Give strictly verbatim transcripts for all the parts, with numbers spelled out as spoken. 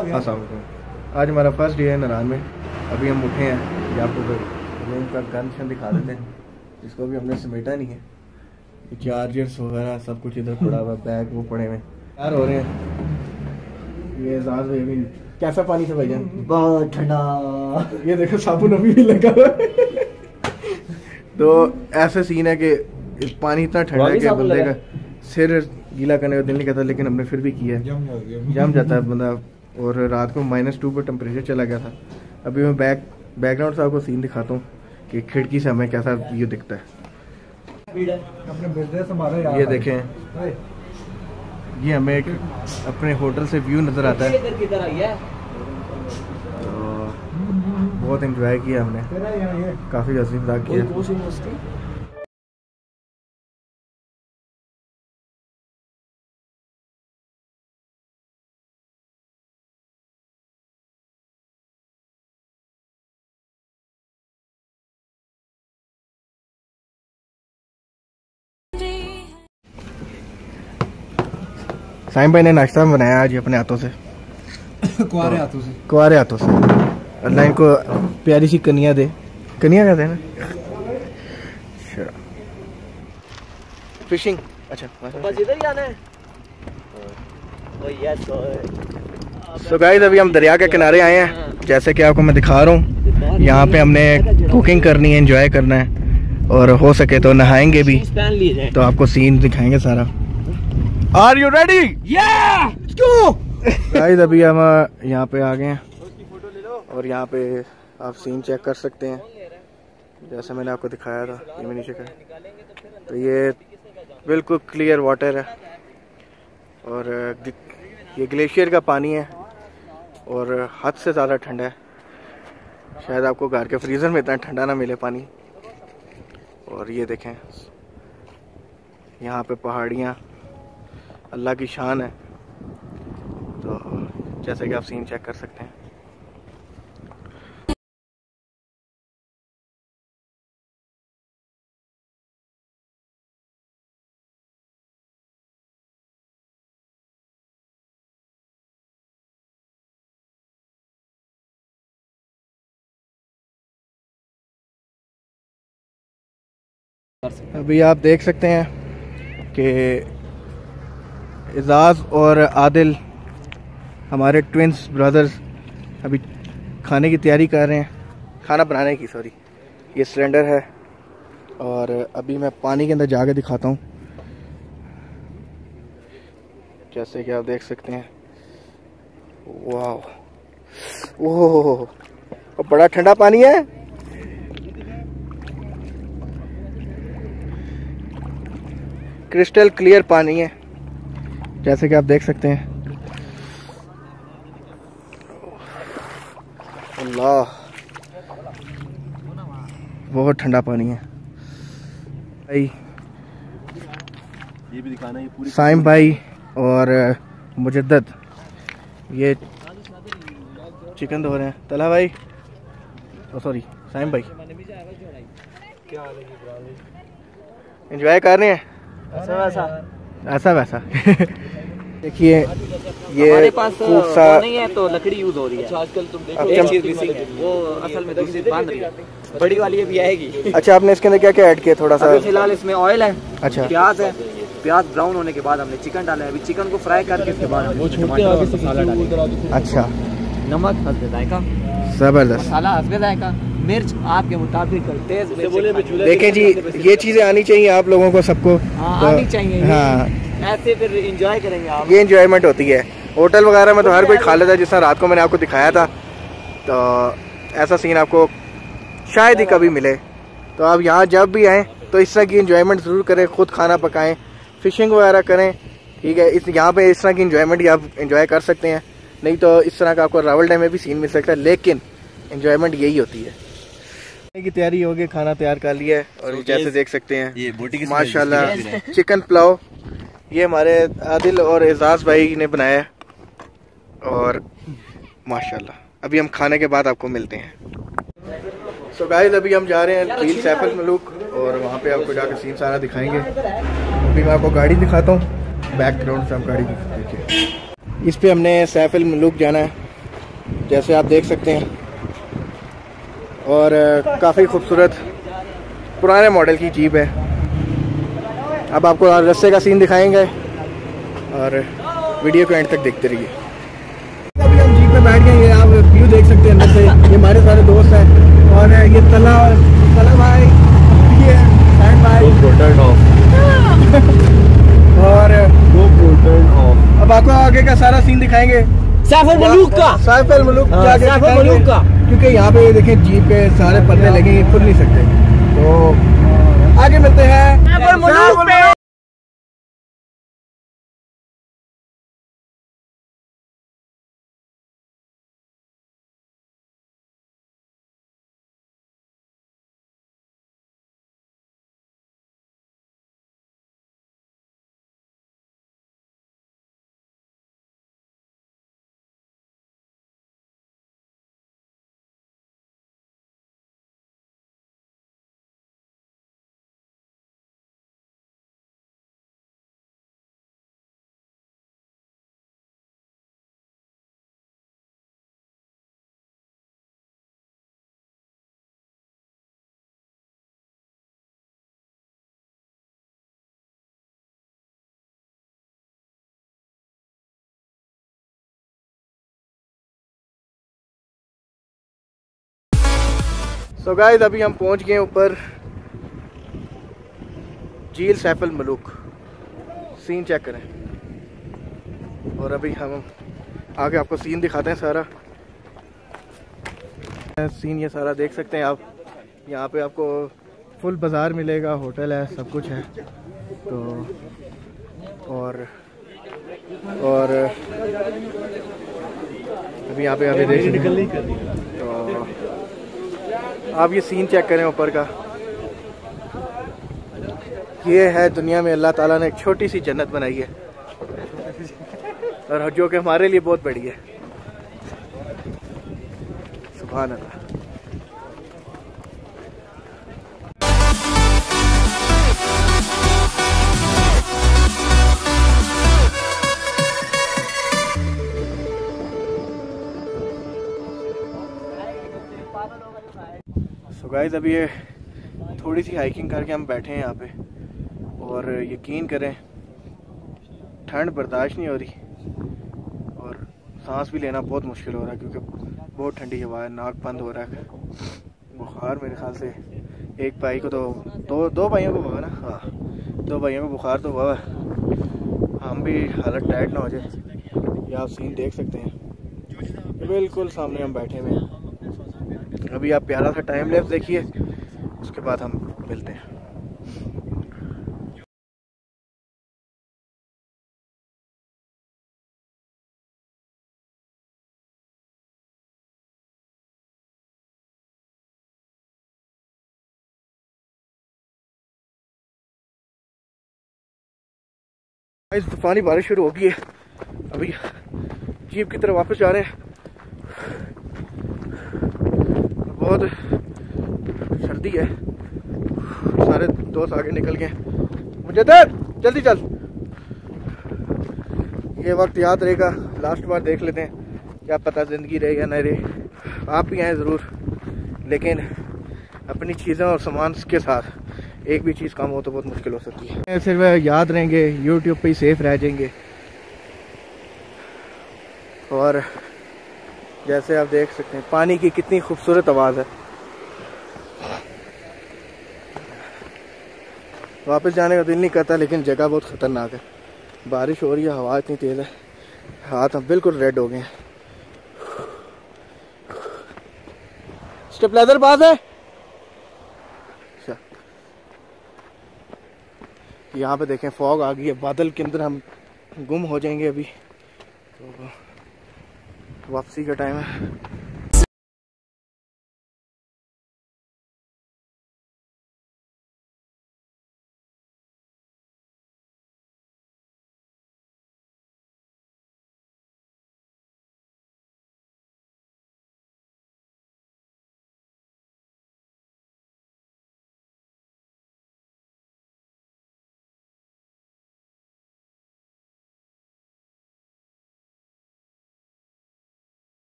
अस्सलाम वालेकुम। आज हमारा फर्स्ट डे है नारान में। अभी हम उठे हैं, ये आपको रूम का गन दिखा देते हैं, जिसको भी हमने समेटा नहीं है। चार्जर्स वगैरह सब कुछ इधर पड़ा हुआ, बैग वो पड़े हुए यार हो रहे हैं। ये एजाज भाई भी कैसा पानी था भाईजान? बहुत ठंडा। ये देखो साबुन अभी भी लगा हुआ है। तो ऐसा सीन है कि पानी इतना ठंडा है कि बंदे का सिर गीला करने का दिल नहीं करता, लेकिन हमने फिर भी किया है। जम जाता है बंदा। और रात को माइनस टू पर टेम्परेचर चला गया था। अभी मैं बैक बैकग्राउंड से आपको सीन दिखाता हूँ कि खिड़की से हमें कैसा व्यू दिखता है। ये देखें, ये हमें एक अपने होटल से व्यू नज़र आता है। तो बहुत एंजॉय किया हमने, काफ़ी हंसी मजाक किया। साइम भाई ने नाश्ता बनाया आज अपने हाथों से, कुआरे हाथों से कुआरे हाथों से। अल्लाह इनको प्यारी सी कनिया दे। कनिया कहते हैं ना। फिशिंग। अच्छा बस इधर ही आना है। तो गाइस अभी हम दरिया के किनारे आए हैं, जैसे कि आपको मैं दिखा रहा हूँ। यहाँ पे हमने कुकिंग करनी है, एंजॉय करना है, और हो सके तो नहाएंगे भी। तो आपको सीन दिखाएंगे सारा। Are you ready? Let's go. Guys अभी हम यहाँ पे आ गए हैं, और यहाँ पे आप सीन चेक कर सकते हैं, जैसे मैंने आपको दिखाया था। ये मैं नीचे का, तो ये बिल्कुल क्लियर वाटर है, और ये ग्लेशियर का पानी है, और हद से ज़्यादा ठंडा है। शायद आपको घर के फ्रीज़र में इतना ठंडा ना मिले पानी। और ये देखें, यहाँ पे पहाड़ियाँ अल्लाह की शान है। तो जैसे कि आप सीन चेक कर सकते हैं। अभी आप देख सकते हैं कि एजाज और आदिल, हमारे ट्विंस ब्रदर्स, अभी खाने की तैयारी कर रहे हैं, खाना बनाने की सॉरी। ये सिलेंडर है, और अभी मैं पानी के अंदर जाके दिखाता हूँ। जैसे कि आप देख सकते हैं, वाह, ओह बड़ा ठंडा पानी है। क्रिस्टल क्लियर पानी है, जैसे कि आप देख सकते हैं। अल्लाह, बहुत ठंडा पानी है भाई। ये भी दिखाना, ये पूरी साइम भाई और मुजद्दद ये चिकन धो रहे हैं। तला भाई, ओ सॉरी साइम भाई एंजॉय कर रहे हैं ऐसा वैसा ऐसा वैसा। देखिए ये हमारे पास सा... वो नहीं है तो लकड़ी यूज हो रही है आजकल। तुम देखो एक चीज मिसिंग है, वो असल में दूसरी बांध रही है, बड़ी वाली अभी आएगी। अच्छा, आपने इसके अंदर क्या क्या ऐड किया? थोड़ा सा फिलहाल इसमें ऑयल है, अच्छा प्याज है। प्याज ब्राउन होने के बाद हमने चिकन डाला है। अभी चिकन को फ्राई करके इसके बाद मसाला डालेंगे। अच्छा, नमक हस्बे जायका, जबरदस्त मसाला हस्बे जायका, मिर्च आपके मुताबिक, तेज मिर्च। देखें जी, ये चीजें आनी चाहिए आप लोगों को, सबको तो आनी चाहिए। हाँ, ऐसे फिर एंजॉय करेंगे आप। ये एंजॉयमेंट होती है। होटल वगैरह में तो हर कोई खा लेता है, जिस तरह रात को मैंने आपको दिखाया था। तो ऐसा सीन आपको शायद ही कभी मिले। तो आप यहाँ जब भी आएँ तो इस तरह की एंजॉयमेंट ज़रूर करें, खुद खाना पकाएं, फिशिंग वगैरह करें, ठीक है। इस यहाँ पे इस तरह की एंजॉयमेंट आप एंजॉय कर सकते हैं। नहीं तो इस तरह का आपको रावल डैम में भी सीन मिल सकता है, लेकिन एंजॉयमेंट यही होती है। खाने की तैयारी हो गई, खाना तैयार कर लिया है, और so, जैसे देख सकते हैं ये बोटी माशाल्लाह चिकन पुलाव ये हमारे आदिल और एजाज भाई ने बनाया है, और माशाल्लाह अभी हम खाने के बाद आपको मिलते हैं। सो so गाइस अभी हम जा रहे हैं झील सैफुल मलूक, और वहाँ पे आपको जाकर सीन सारा दिखाएंगे। अभी मैं आपको गाड़ी दिखाता हूँ, बैकग्राउंड से आप गाड़ी देखिए। इस पे हमने सैफुल मलूक जाना है, जैसे आप देख सकते हैं, और काफ़ी खूबसूरत पुराने मॉडल की जीप है। अब आपको रास्ते का सीन दिखाएंगे और वीडियो को एंड तक देखते रहिए। अभी हम जीप में बैठ गए, ये आप व्यू देख सकते हैं अंदर से। ये हमारे सारे दोस्त हैं और ये तला तला भाई, ये एंड भाई और अब आपको आगे का सारा सीन दिखाएंगे सैफ अल मलूक का सैफ अल मलूक हाँ, सैफ अल मलूक का, क्योंकि यहाँ पे देखें जीप पे सारे पर्दे लगे, खुल नहीं सकते। तो आगे मिलते हैं सैफ अल मलूक पे। सो गाइस, अभी हम पहुंच गए ऊपर, झील सैफ अल मलूक। सीन चेक करें और अभी हम आगे आपको सीन दिखाते हैं सारा सीन। ये सारा देख सकते हैं आप, यहाँ पे आपको फुल बाज़ार मिलेगा, होटल है, सब कुछ है। तो और और अभी यहाँ पे अभी देख तो आप ये सीन चेक करें ऊपर का। ये है दुनिया में अल्लाह ताला ने एक छोटी सी जन्नत बनाई है, और जो कि हमारे लिए बहुत बड़ी है। सुभान अल्लाह। सो गाइस, अभी ये थोड़ी सी हाइकिंग करके हम बैठे हैं यहाँ पे, और यकीन करें ठंड बर्दाश्त नहीं हो रही और सांस भी लेना बहुत मुश्किल हो रहा है, क्योंकि बहुत ठंडी हवा है, नाक बंद हो रहा है। बुखार मेरे ख्याल से एक भाई को तो दो दो भाइयों को हुआ ना, हाँ दो भाइयों को बुखार तो हुआ है। हम भी हालत टाइट ना हो जाए। ये आप सीन देख सकते हैं, बिल्कुल सामने हम बैठे हुए हैं। अभी आप प्यारा सा टाइम लैप्स देखिए, उसके बाद हम मिलते हैं। इस तूफानी बारिश शुरू हो गई है, अभी जीप की तरफ वापस जा रहे हैं। बहुत सर्दी है, सारे दोस्त आगे निकल गए। मुझे तो जल्दी चल, ये वक्त याद रहेगा, लास्ट बार देख लेते हैं, क्या पता ज़िंदगी रहे या नहीं रहे। आप भी आए ज़रूर, लेकिन अपनी चीज़ें और सामान के साथ एक भी चीज़ कम हो तो बहुत मुश्किल हो सकती है। सिर्फ याद रहेंगे, यूट्यूब पे ही सेफ रह जाएंगे। और जैसे आप देख सकते हैं पानी की कितनी खूबसूरत आवाज़ है। वापस जाने का दिल नहीं करता, लेकिन जगह बहुत ख़तरनाक है। बारिश हो रही है, हवा इतनी तेज़ है, हाथ हम बिल्कुल रेड हो गए हैं। स्टेबलाइजर पास है। यहाँ पे देखें फॉग आ गई है, बादल के अंदर हम गुम हो जाएंगे अभी। तो वापसी का टाइम है।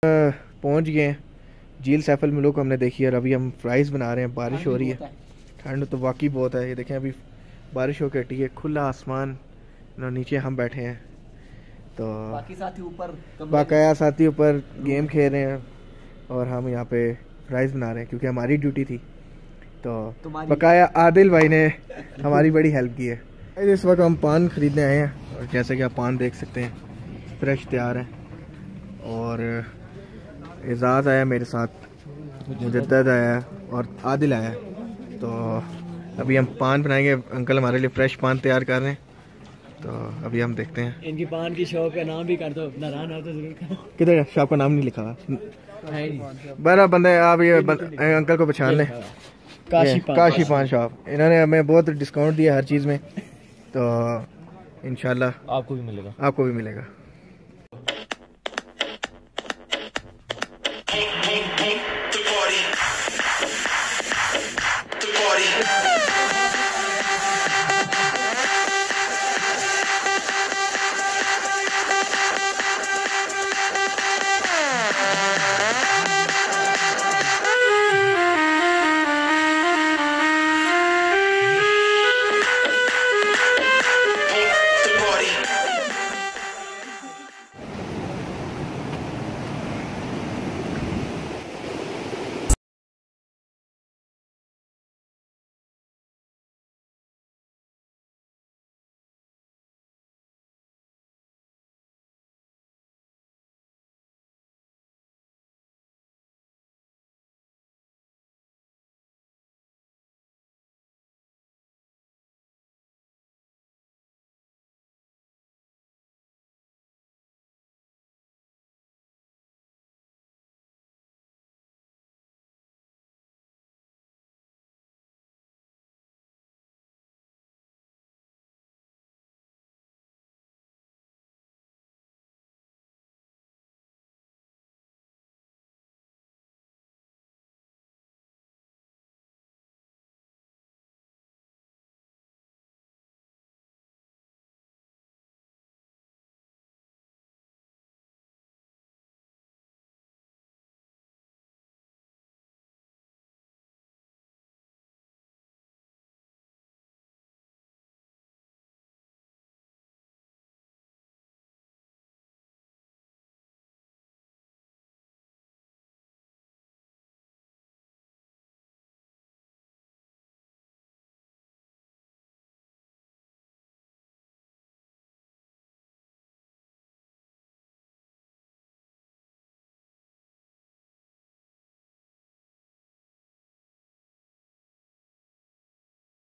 पहुंच गए हैं झील सैफल मुलुक हमने देखी है। अभी हम फ्राइज़ बना रहे हैं, बारिश हो रही है, ठंड तो वाकई बहुत है। ये देखें अभी बारिश होकर हटी है, खुला आसमान, नीचे हम बैठे हैं तो बाकी साथी ऊपर बाकाया साथी ऊपर गेम खेल रहे हैं और हम यहाँ पे फ्राइज़ बना रहे हैं क्योंकि हमारी ड्यूटी थी। तो बकाया आदिल भाई ने हमारी बड़ी हेल्प की है। इस वक्त हम पान खरीदने आए हैं और जैसे कि आप पान देख सकते हैं फ्रेश तैयार है। और एजाज़ आया मेरे साथ, मुजद्दद आया और आदिल आया। तो अभी हम पान बनाएंगे, अंकल हमारे लिए फ्रेश पान तैयार कर रहे हैं। तो अभी हम देखते हैं। इनकी पान की शॉप का नाम भी कर दो, नारायण हो तो जरूर करो। किधर शॉप का नाम नहीं लिखा हुआ? बड़ा बंदे आप ये अंकल को पहचान लें, काशी पान, काशी पान शॉप। इन्होंने हमें बहुत डिस्काउंट दिया हर चीज़ में, तो इंशाल्लाह आपको भी मिलेगा, आपको भी मिलेगा।